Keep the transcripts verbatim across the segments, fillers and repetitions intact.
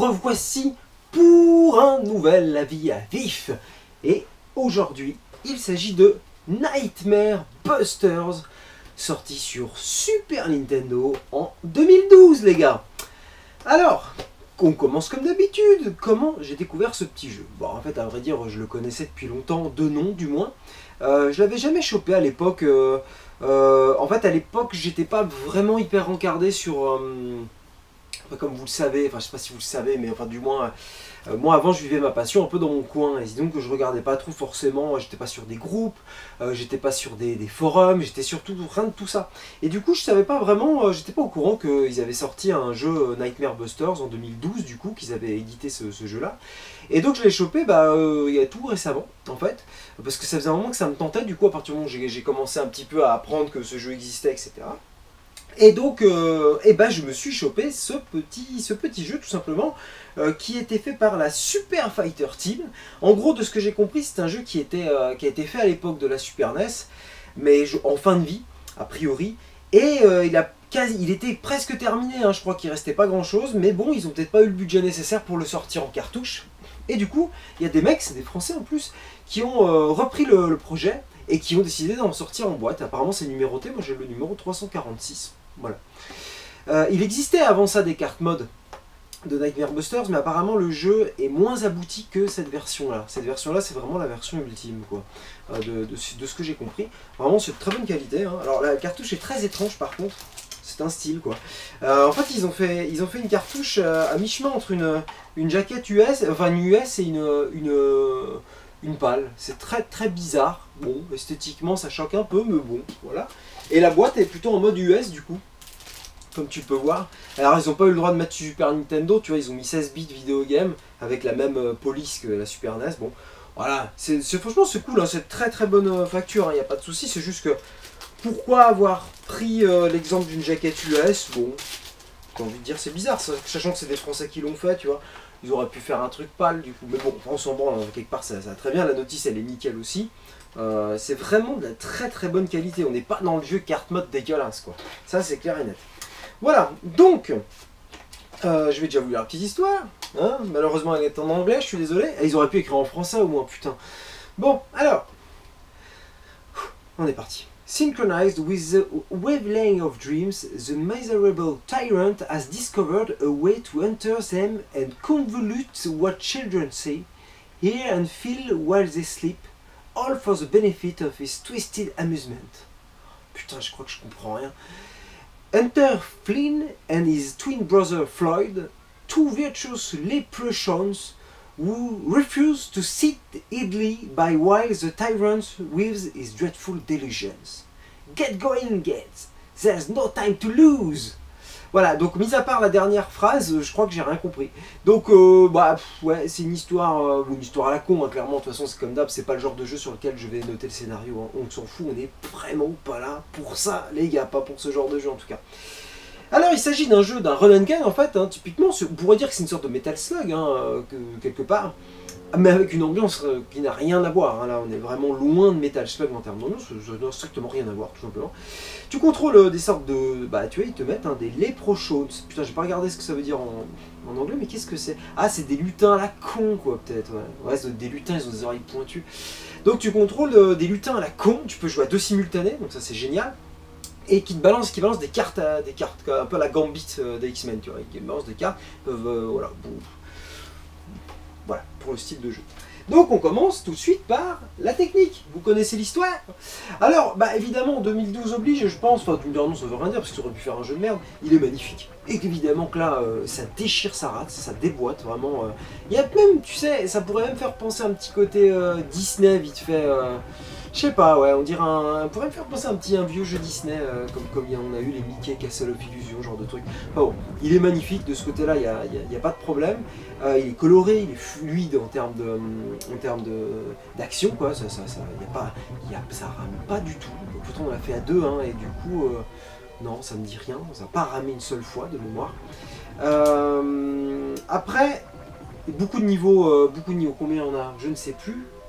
revoici pour un nouvel avis à vif. Et aujourd'hui, il s'agit de Nightmare Busters, sorti sur Super Nintendo en deux mille douze, les gars. Alors, on commence comme d'habitude. Comment j'ai découvert ce petit jeu? Bon, en fait, à vrai dire, je le connaissais depuis longtemps, de nom du moins. Euh, je l'avais jamais chopé à l'époque. Euh, euh, en fait, à l'époque, j'étais pas vraiment hyper encardé sur... Euh, comme vous le savez, enfin je sais pas si vous le savez, mais enfin du moins, euh, moi avant je vivais ma passion un peu dans mon coin, et donc que je regardais pas trop forcément, j'étais pas sur des groupes, euh, j'étais pas sur des, des forums, j'étais surtout rien de tout ça. Et du coup je savais pas vraiment, euh, j'étais pas au courant qu'ils avaient sorti un jeu Nightmare Busters en deux mille douze, du coup, qu'ils avaient édité ce, ce jeu là. Et donc je l'ai chopé bah, euh, il y a tout récemment en fait, parce que ça faisait un moment que ça me tentait, du coup à partir du moment où j'ai commencé un petit peu à apprendre que ce jeu existait, et cetera. Et donc, euh, eh ben, je me suis chopé ce petit, ce petit jeu, tout simplement, euh, qui était fait par la Super Fighter Team. En gros, de ce que j'ai compris, c'est un jeu qui, était, euh, qui a été fait à l'époque de la Super N E S, mais en fin de vie, a priori. Et euh, il, a quasi, il était presque terminé, hein, je crois qu'il restait pas grand-chose, mais bon, ils ont peut-être pas eu le budget nécessaire pour le sortir en cartouche. Et du coup, il y a des mecs, c'est des Français en plus, qui ont euh, repris le, le projet et qui ont décidé d'en sortir en boîte. Apparemment, c'est numéroté, moi j'ai le numéro trois cent quarante-six. Voilà. Euh, il existait avant ça des cartes mode de Nightmare Busters, mais apparemment le jeu est moins abouti que cette version-là. Cette version-là, c'est vraiment la version ultime, quoi, euh, de, de, de ce que j'ai compris. Vraiment, c'est de très bonne qualité. Hein. Alors la cartouche est très étrange, par contre. C'est un style, quoi. Euh, en fait, ils ont fait, ils ont fait une cartouche euh, à mi-chemin entre une, une jaquette U S, enfin une U S et une, une, une pâle. C'est très très bizarre. Bon, esthétiquement, ça choque un peu, mais bon, voilà. Et la boîte est plutôt en mode U S, du coup, comme tu peux voir. Alors, ils n'ont pas eu le droit de mettre Super Nintendo, tu vois, ils ont mis seize bits vidéo game avec la même euh, police que la Super N E S. Bon, voilà, c'est franchement, c'est cool, hein, c'est très très bonne euh, facture, il n'y a pas de souci. C'est juste que, pourquoi avoir pris euh, l'exemple d'une jaquette U S? Bon, j'ai envie de dire, c'est bizarre, ça, sachant que c'est des Français qui l'ont fait, tu vois. Ils auraient pu faire un truc pâle, du coup, mais bon, on s'en branle, quelque part, ça, ça va très bien. La notice, elle est nickel aussi. Euh, c'est vraiment de la très très bonne qualité. On n'est pas dans le vieux carte mode dégueulasse, quoi. Ça, c'est clair et net. Voilà, donc, euh, je vais déjà vous lire la petite histoire. Hein. Malheureusement, elle est en anglais, je suis désolé. Et ils auraient pu écrire en français au moins, putain. Bon, alors, on est parti. Synchronized with the wavelength of dreams, the miserable tyrant has discovered a way to enter them and convolute what children say, hear and feel while they sleep, all for the benefit of his twisted amusement. Putain, je crois que je comprends rien. Enter Flynn and his twin brother Floyd, two virtuous leprechauns who refuse to sit idly by while the tyrant weaves his dreadful delusions. Get going, kids! There's no time to lose! Voilà, donc mis à part la dernière phrase, je crois que j'ai rien compris. Donc, euh, bah, pff, ouais, c'est une histoire, euh, une histoire à la con, hein, clairement. De toute façon, c'est comme d'hab, c'est pas le genre de jeu sur lequel je vais noter le scénario. Hein. On s'en fout, on est vraiment pas là pour ça, les gars, pas pour ce genre de jeu en tout cas. Alors, il s'agit d'un jeu, d'un run and gun en fait. Hein, typiquement, on pourrait dire que c'est une sorte de Metal Slug, hein, que, quelque part. Mais avec une ambiance euh, qui n'a rien à voir. Hein. Là, on est vraiment loin de Metal Slug en termes d'ambiance, ça n'a strictement rien à voir, tout simplement. Tu contrôles euh, des sortes de... Bah, tu vois, ils te mettent hein, des leprechauns. Putain, j'ai pas regardé ce que ça veut dire en, en anglais, mais qu'est-ce que c'est? Ah, c'est des lutins à la con, quoi, peut-être. Ouais, ouais des lutins, ils ont des oreilles pointues. Donc, tu contrôles euh, des lutins à la con. Tu peux jouer à deux simultanés, donc ça, c'est génial. Et qui te balance, qui balance des cartes, à, des cartes, un peu à la Gambit euh, des X-Men, tu vois. Ils balancent des cartes, peuvent, euh, voilà, bon. Voilà, pour le style de jeu. Donc on commence tout de suite par la technique. Vous connaissez l'histoire? Alors, bah évidemment, deux mille douze oblige, je pense, enfin, tu me dis non, ça veut rien dire, parce que ça aurait pu faire un jeu de merde, il est magnifique. Et évidemment que là, euh, ça déchire sa rate, ça déboîte, vraiment. Euh. Il y a même, tu sais, ça pourrait même faire penser à un petit côté euh, Disney, vite fait. Euh. Je sais pas, ouais, on dirait un... On pourrait me faire penser à un petit un vieux jeu Disney, euh, comme, comme il y en a eu, les Mickey, Castle of Illusion, genre de truc. Enfin bon, il est magnifique, de ce côté-là, il n'y a, y a, y a pas de problème. Euh, il est coloré, il est fluide en termes de, en termes de d'action, quoi. Ça, ça, ça, y a pas, y a, ça rame pas du tout. Pourtant, on l'a fait à deux, hein, et du coup, euh, non, ça me dit rien. Ça n'a pas ramé une seule fois de mémoire. Euh, après, beaucoup de niveaux, euh, beaucoup de niveaux. Combien on a? Je ne sais plus.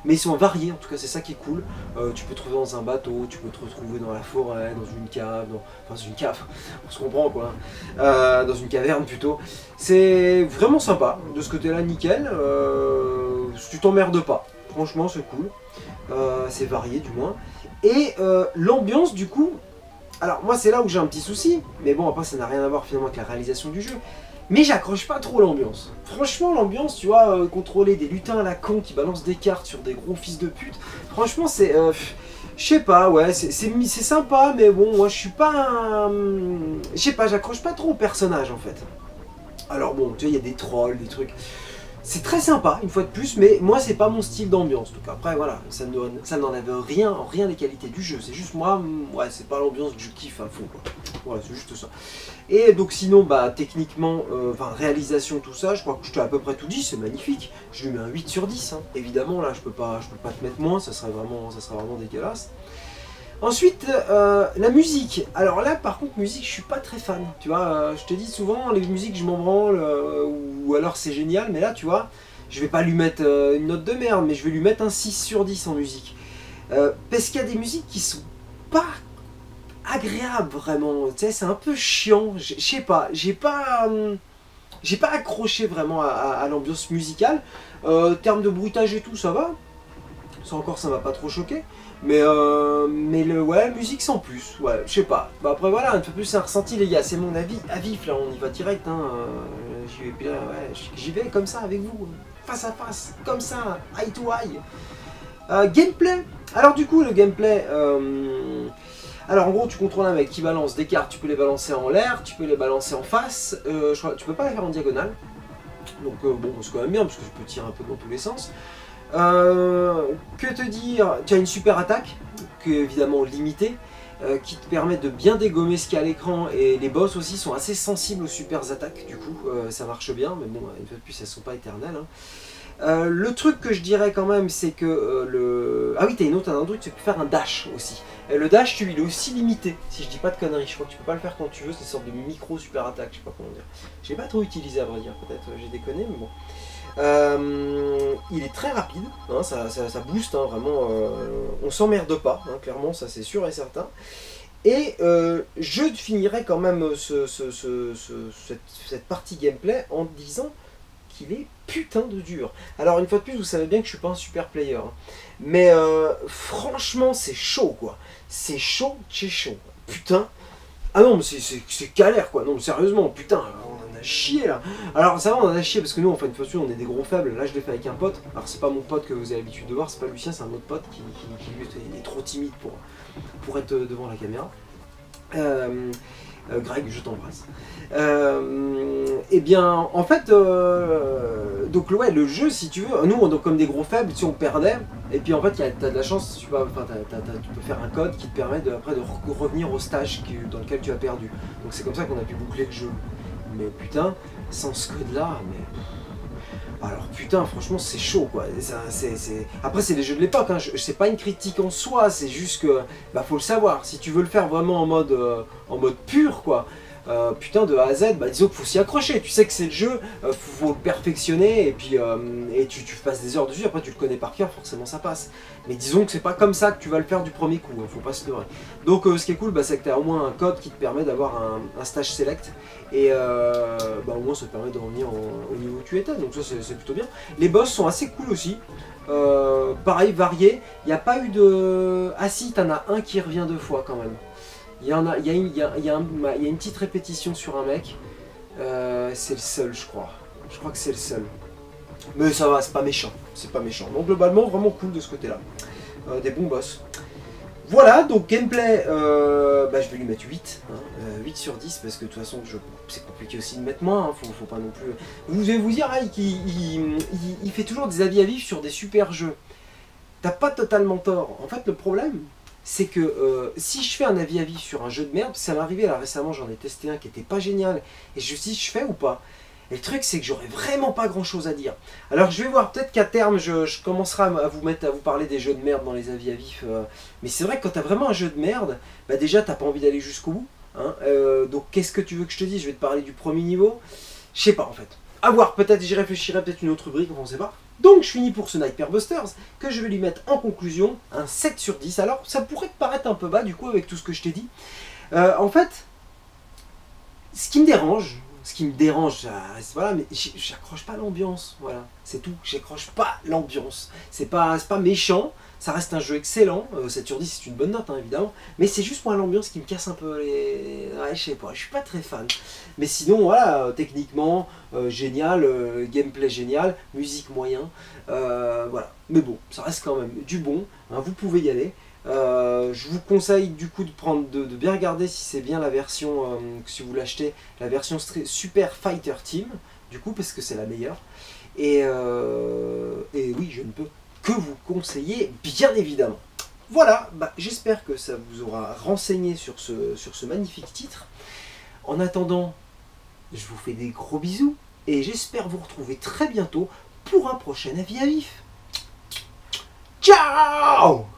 mais ils sont variés, en tout cas c'est ça qui est cool. Euh, tu peux te retrouver dans un bateau, tu peux te retrouver dans la forêt, dans une cave, dans, enfin dans une cave, on se comprend quoi, euh, dans une caverne plutôt. C'est vraiment sympa, de ce côté là nickel, euh, tu t'emmerdes pas, franchement c'est cool, euh, c'est varié du moins. Et euh, l'ambiance du coup, alors moi c'est là où j'ai un petit souci, mais bon après ça n'a rien à voir finalement avec la réalisation du jeu. Mais j'accroche pas trop l'ambiance. Franchement, l'ambiance, tu vois, euh, contrôler des lutins à la con qui balancent des cartes sur des gros fils de pute, franchement, c'est... Euh, je sais pas, ouais, c'est sympa, mais bon, moi, je suis pas un... Je sais pas, j'accroche pas trop au personnage, en fait. Alors bon, tu vois, il y a des trolls, des trucs... C'est très sympa, une fois de plus, mais moi, c'est pas mon style d'ambiance. Donc après, voilà, ça n'enlève rien, rien des qualités du jeu. C'est juste moi, ouais, c'est pas l'ambiance que je kiffe à fond, quoi. Voilà, c'est juste ça. Et donc sinon, bah techniquement, euh, enfin réalisation, tout ça, je crois que je t'ai à peu près tout dit, c'est magnifique. Je lui mets un huit sur dix, hein. Évidemment, là, je peux pas, je peux pas te mettre moins, ça serait vraiment, ça serait vraiment dégueulasse. Ensuite, euh, la musique. Alors là, par contre, musique, je suis pas très fan. Tu vois, euh, je te dis souvent, les musiques, je m'en branle, euh, ou alors c'est génial, mais là, tu vois, je vais pas lui mettre euh, une note de merde, mais je vais lui mettre un six sur dix en musique. Euh, parce qu'il y a des musiques qui sont pas agréables, vraiment. Tu sais, c'est un peu chiant. Je sais pas, j'ai pas... Hum, j'ai pas accroché vraiment à, à, à l'ambiance musicale. Euh, termes de bruitage et tout, ça va. Ça encore, ça m'a pas trop choqué. Mais, euh, mais le ouais, musique sans plus, ouais, je sais pas. Bah après voilà, un peu plus c'est un ressenti les gars, c'est mon avis à vif là, on y va direct, hein. Euh, j'y vais bien, ouais, j'y vais comme ça avec vous, face à face, comme ça, eye to eye. Euh, gameplay. Alors du coup le gameplay, euh, alors en gros tu contrôles un mec qui balance des cartes, tu peux les balancer en l'air, tu peux les balancer en face, euh, je crois, tu peux pas les faire en diagonale. Donc euh, bon, c'est quand même bien parce que tu peux tirer un peu dans tous les sens. Euh, que te dire, tu as une super attaque, qui est évidemment limitée, euh, qui te permet de bien dégommer ce qu'il y a à l'écran, et les boss aussi sont assez sensibles aux super attaques, du coup euh, ça marche bien, mais bon, une fois de plus elles sont pas éternelles. Hein. Euh, le truc que je dirais quand même, c'est que euh, le... Ah oui, t'as une autre, un truc, tu peux faire un dash aussi. Et le dash, tu, il est aussi limité, si je dis pas de conneries, je crois que tu peux pas le faire quand tu veux, c'est une sorte de micro super attaque, je sais pas comment dire. Je l'ai pas trop utilisé à vrai dire, peut-être j'ai déconné, mais bon. Euh, il est très rapide, hein, ça, ça, ça booste hein, vraiment, euh, on s'emmerde pas, hein, clairement, ça c'est sûr et certain. Et euh, je finirai quand même ce, ce, ce, ce, cette, cette partie gameplay en disant qu'il est putain de dur. Alors une fois de plus, vous savez bien que je suis pas un super player, hein, mais euh, franchement c'est chaud quoi, c'est chaud, c'est chaud, putain. Ah non mais c'est galère quoi, non sérieusement, putain, on en a chié là. Alors ça va, on en a chié parce que nous en fait, une fois de plus, on est des gros faibles, là je l'ai fait avec un pote, alors c'est pas mon pote que vous avez l'habitude de voir, c'est pas Lucien, c'est un autre pote qui, qui, qui lui est trop timide pour, pour être devant la caméra. Euh, euh, Greg, je t'embrasse. Euh, et bien, en fait, euh, donc ouais, le jeu, si tu veux, nous, on, donc, comme des gros faibles, si on perdait, et puis en fait, tu as de la chance, tu peux, enfin, t'as, t'as, t'as, tu peux faire un code qui te permet de, après de re revenir au stage qui, dans lequel tu as perdu. Donc c'est comme ça qu'on a pu boucler le jeu. Mais putain, sans ce code-là, mais... Alors putain, franchement c'est chaud quoi. Ça, c'est, c'est... Après c'est les jeux de l'époque, hein. C'est pas une critique en soi, c'est juste que bah faut le savoir. Si tu veux le faire vraiment en mode, euh, en mode pur quoi, euh, putain de A à Z, bah disons qu'il faut s'y accrocher. Tu sais que c'est le jeu, euh, faut, faut le perfectionner et puis euh, et tu, tu passes des heures dessus. Après tu le connais par cœur, forcément ça passe. Mais disons que c'est pas comme ça que tu vas le faire du premier coup, hein, faut pas se leurrer. Donc euh, ce qui est cool, bah, c'est que tu as au moins un code qui te permet d'avoir un, un stage select. Et euh, bah, au moins ça te permet de revenir en, au niveau où tu étais, donc ça c'est plutôt bien. Les boss sont assez cool aussi, euh, pareil, variés. Il n'y a pas eu de... Ah si, t'en as un qui revient deux fois quand même. Il y, en a, il y, a, une, il y, a, il y, a un, il y a une petite répétition sur un mec, euh, c'est le seul je crois. Je crois que c'est le seul. Mais ça va, c'est pas méchant, c'est pas méchant. Donc globalement vraiment cool de ce côté-là. Euh, des bons boss. Voilà, donc gameplay, euh, bah, je vais lui mettre huit, hein, euh, huit sur dix, parce que de toute façon, c'est compliqué aussi de mettre moins, hein, faut, faut pas non plus... Vous allez vous dire, hein, il, il, il, il fait toujours des avis à vif sur des super jeux. T'as pas totalement tort. En fait, le problème, c'est que euh, si je fais un avis à vif sur un jeu de merde, ça m'est arrivé, là récemment, j'en ai testé un qui était pas génial, et je me suis dit, je fais ou pas? Et le truc, c'est que j'aurais vraiment pas grand chose à dire. Alors je vais voir, peut-être qu'à terme, je, je commencerai à vous mettre à vous parler des jeux de merde dans les avis à vif. Euh, mais c'est vrai que quand t'as vraiment un jeu de merde, bah déjà t'as pas envie d'aller jusqu'au bout. Hein, euh, donc qu'est-ce que tu veux que je te dise? Je vais te parler du premier niveau. Je sais pas en fait. À voir, peut-être j'y réfléchirai, peut-être une autre rubrique, on ne sait pas. Donc je finis pour ce Nightmare Busters, que je vais lui mettre en conclusion un sept sur dix. Alors ça pourrait te paraître un peu bas du coup avec tout ce que je t'ai dit. Euh, en fait, ce qui me dérange, ce qui me dérange, voilà, mais j'accroche pas l'ambiance, voilà, c'est tout, j'accroche pas l'ambiance. C'est pas, c'est pas méchant, ça reste un jeu excellent, euh, sept sur dix c'est une bonne note hein, évidemment, mais c'est juste moi l'ambiance qui me casse un peu les... Ouais, je sais pas, je suis pas très fan. Mais sinon, voilà, euh, techniquement, euh, génial, euh, gameplay génial, musique moyen, euh, voilà. Mais bon, ça reste quand même du bon, hein, vous pouvez y aller. Euh, je vous conseille du coup de, prendre, de, de bien regarder si c'est bien la version, euh, si vous l'achetez, la version Super Fighter Team, du coup, parce que c'est la meilleure. Et, euh, et oui, je ne peux que vous conseiller, bien évidemment. Voilà, bah, j'espère que ça vous aura renseigné sur ce, sur ce magnifique titre. En attendant, je vous fais des gros bisous et j'espère vous retrouver très bientôt pour un prochain avis à vif. Ciao!